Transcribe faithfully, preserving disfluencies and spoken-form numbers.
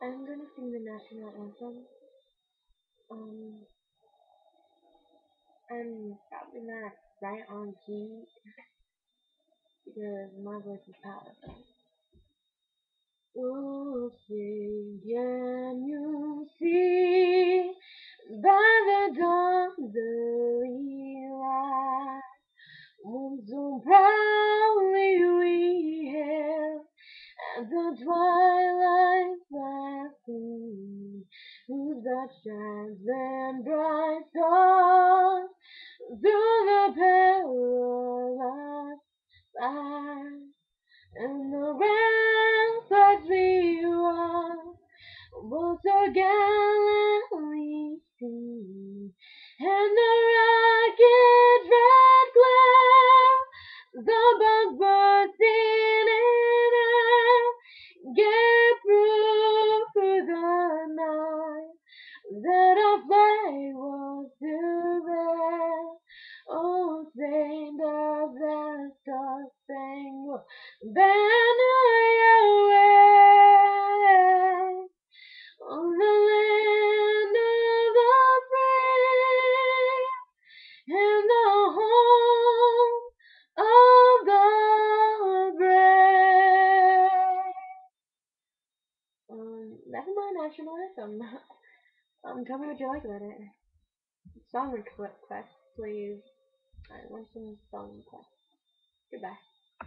I'm gonna sing the national anthem. Um, I'm probably not right on key because my voice is powerful. Oh, sing, can you see by the dawn's early light, when so proudly we hailed at the twilight's passing, whose bright shines and bright stars through the perilous fight, and the ramparts we won was so gallantly seen, and the rocket's red glare, the bombs bursting in air, gave proof through the night that our flag was still there. Oh, sing does that star-spangled banner your way on the land of the free and the home of the brave. Um, that's my national anthem. Um, tell me what you like about it. Song request, please. I want some song requests. Goodbye.